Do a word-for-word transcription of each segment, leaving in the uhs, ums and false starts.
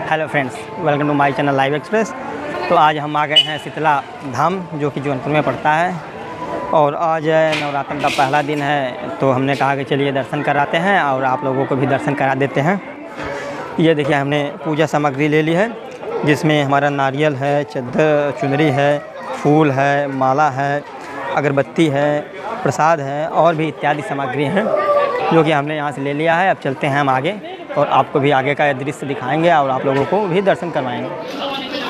Hello friends, welcome to my channel live express. तो आज हम आ गए हैं शीतला धाम, जो कि जौनपुर में पड़ता है। और आज नवरात्र का पहला दिन है, तो हमने कहा कि चलिए दर्शन कराते हैं और आप लोगों को भी दर्शन करा देते हैं। ये देखिए, हमने पूजा सामग्री ले ली है, जिसमें हमारा नारियल है, चद्दर चुनरी है, फूल है, माला है, अगरबत्ती है, प्रसाद है और भी इत्यादि सामग्री हैं, जो कि हमने यहाँ से ले लिया है। अब चलते हैं हम आगे और आपको भी आगे का दृश्य दिखाएंगे और आप लोगों को भी दर्शन करवाएंगे।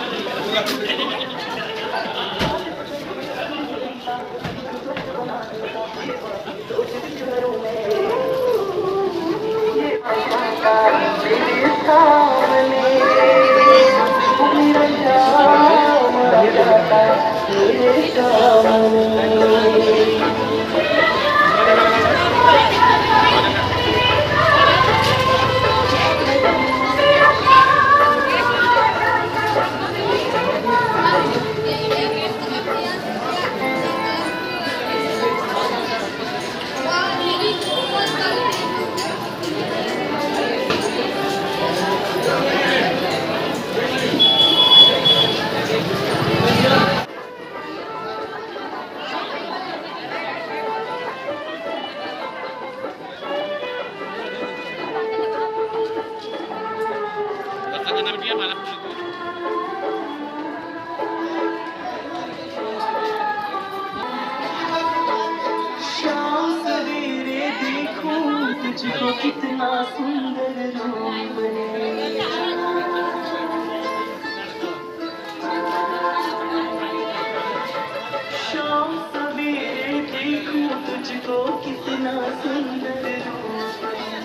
तुझको कितना सुंदर रूप है, शाम सवेरे देखूं तुझको कितना सुंदर रूप है।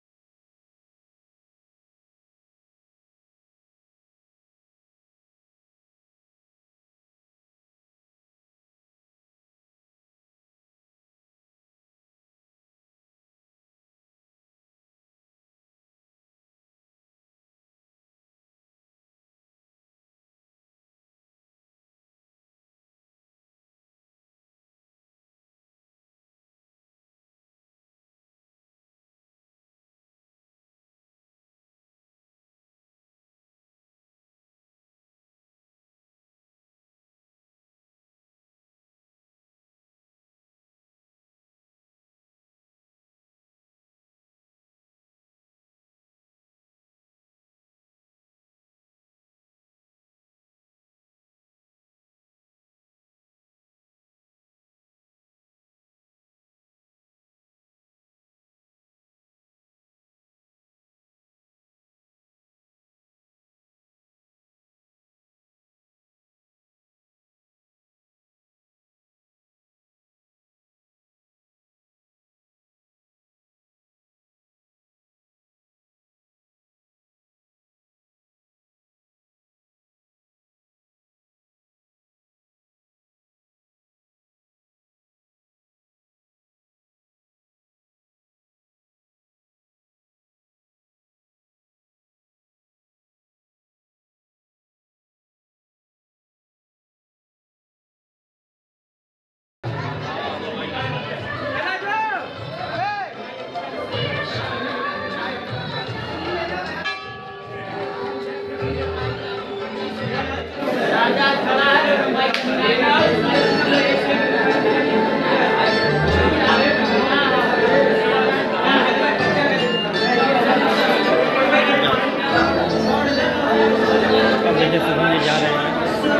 जा रहे हैं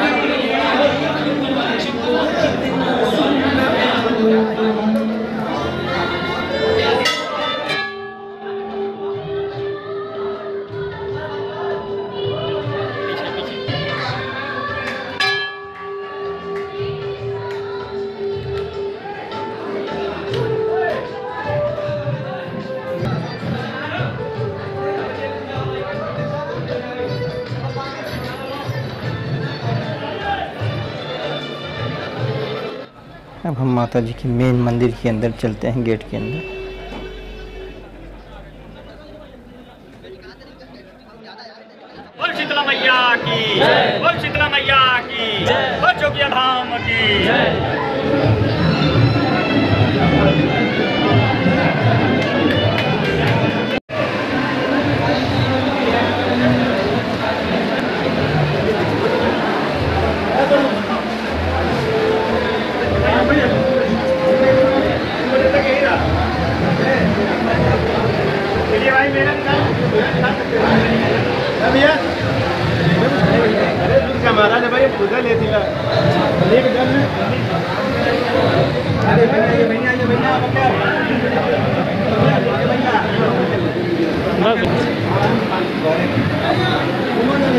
अब हम माता जी के मेन मंदिर के अंदर चलते हैं, गेट के अंदर। बोल शीतला मैया की, बोल शीतला मैया की, बोल जोगिया धाम की।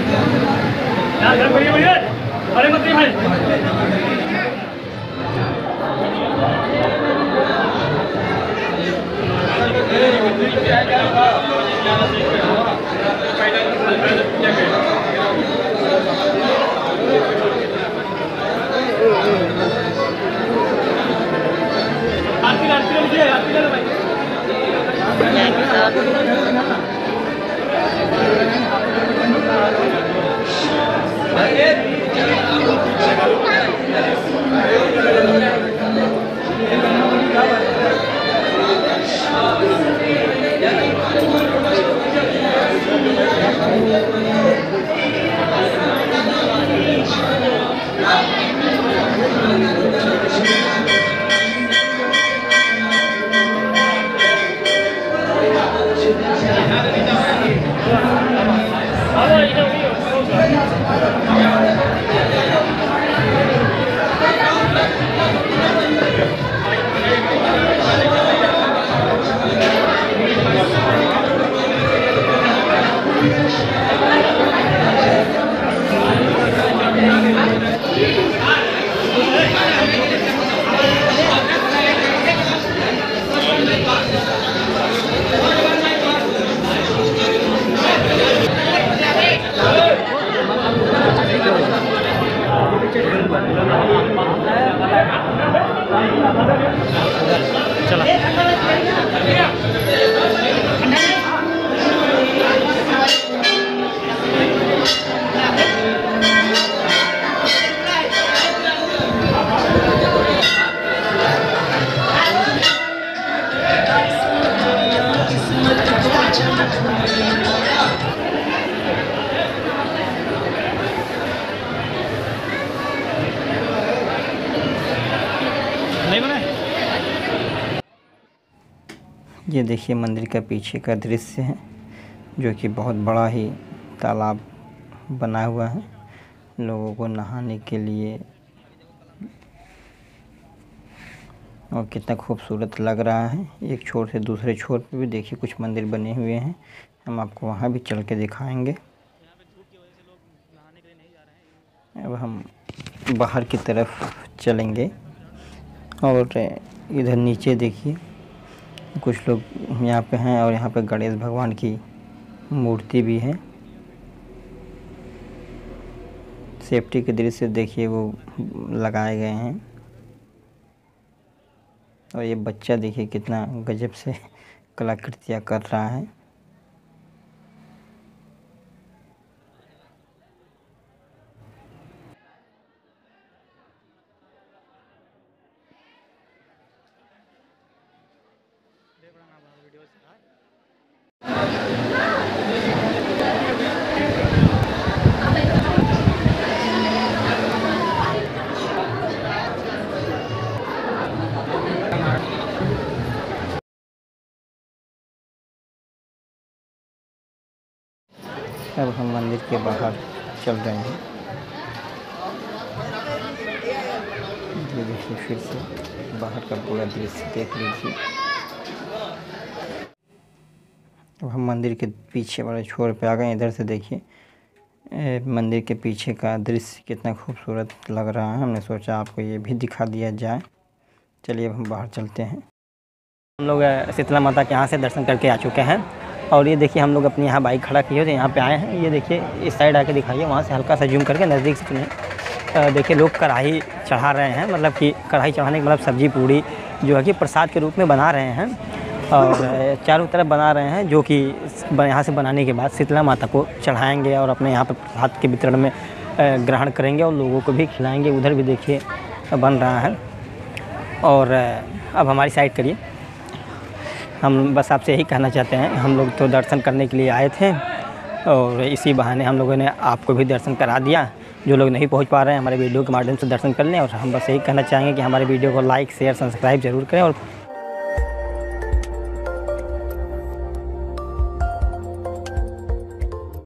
अरे मंत्री भाई ये देखिए मंदिर का पीछे का दृश्य है जो कि बहुत बड़ा ही तालाब बना हुआ है लोगों को नहाने के लिए और कितना खूबसूरत लग रहा है। एक छोर से दूसरे छोर पे भी देखिए कुछ मंदिर बने हुए हैं, हम आपको वहाँ भी चल के दिखाएंगे। अब हम बाहर की तरफ चलेंगे और इधर नीचे देखिए कुछ लोग यहाँ पे हैं और यहाँ पे गणेश भगवान की मूर्ति भी है। सेफ्टी के दृश्य देखिए वो लगाए गए हैं और ये बच्चा देखिए कितना गजब से कलाकृतियाँ कर रहा है। अब हम मंदिर के बाहर चल रहे हैं। ये देखिए फिर से बाहर का पूरा दृश्य देख लीजिए। अब हम मंदिर के पीछे वाले छोर पे आ गए। इधर से देखिए मंदिर के पीछे का दृश्य कितना खूबसूरत लग रहा है। हमने सोचा आपको ये भी दिखा दिया जाए। चलिए अब हम बाहर चलते हैं। हम लोग शीतला माता के यहाँ से दर्शन करके आ चुके हैं और ये देखिए हम लोग अपने यहाँ बाइक खड़ा किए थे, यहाँ पे आए हैं। ये देखिए इस साइड आके दिखाइए, वहाँ से हल्का सा जूम करके नज़दीक से चुनिए। देखिए लोग कढ़ाई चढ़ा रहे हैं, मतलब कि कढ़ाई चढ़ाने के मतलब सब्जी पूड़ी जो है कि प्रसाद के रूप में बना रहे हैं और चारों तरफ बना रहे हैं, जो कि यहाँ से बनाने के बाद शीतला माता को चढ़ाएँगे और अपने यहाँ पर प्रसाद के वितरण में ग्रहण करेंगे और लोगों को भी खिलाएँगे। उधर भी देखिए बन रहा है। और अब हमारी साइड करिए। हम बस आपसे यही कहना चाहते हैं, हम लोग तो दर्शन करने के लिए आए थे और इसी बहाने हम लोगों ने आपको भी दर्शन करा दिया। जो लोग नहीं पहुंच पा रहे हैं हमारे वीडियो के माध्यम से दर्शन कर लें। और हम बस यही कहना चाहेंगे कि हमारे वीडियो को लाइक शेयर सब्सक्राइब ज़रूर करें और